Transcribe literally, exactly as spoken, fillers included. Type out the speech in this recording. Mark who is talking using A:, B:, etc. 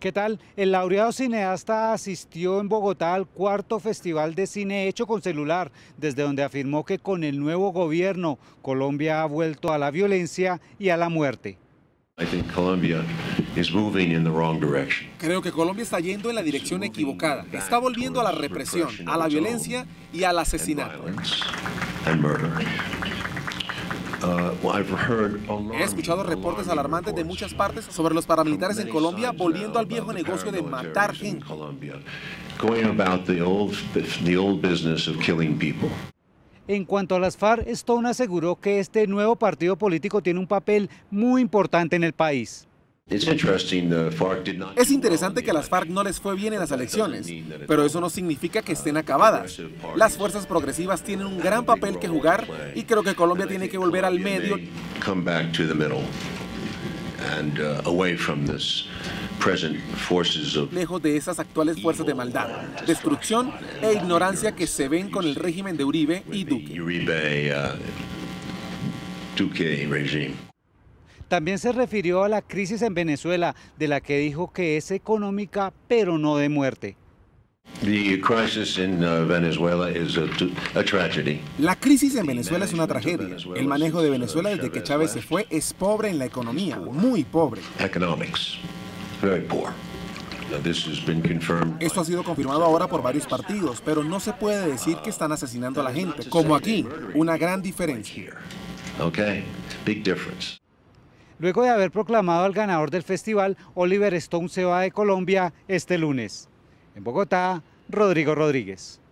A: ¿Qué tal? El laureado cineasta asistió en Bogotá al cuarto Festival de Cine Hecho con Celular, desde donde afirmó que con el nuevo gobierno Colombia ha vuelto a la violencia y a la muerte.
B: Creo que Colombia está yendo en la dirección equivocada. Está volviendo a la represión, a la violencia y al asesinato. He escuchado reportes alarmantes de muchas partes sobre los paramilitares en Colombia volviendo al viejo negocio de matar gente.
A: En cuanto a las FARC, Stone aseguró que este nuevo partido político tiene un papel muy importante en el país.
B: Es interesante que a las FARC no les fue bien en las elecciones, pero eso no significa que estén acabadas. Las fuerzas progresivas tienen un gran papel que jugar y creo que Colombia tiene que volver al medio lejos de esas actuales fuerzas de maldad, destrucción e ignorancia que se ven con el régimen de Uribe y Duque.
A: También se refirió a la crisis en Venezuela, de la que dijo que es económica, pero no de muerte.
B: La crisis en Venezuela es una tragedia. El manejo de Venezuela desde que Chávez se fue es pobre en la economía, muy pobre. Esto ha sido confirmado ahora por varios partidos, pero no se puede decir que están asesinando a la gente, como aquí, una gran diferencia.
A: Luego de haber proclamado al ganador del festival, Oliver Stone se va de Colombia este lunes. En Bogotá, Rodrigo Rodríguez.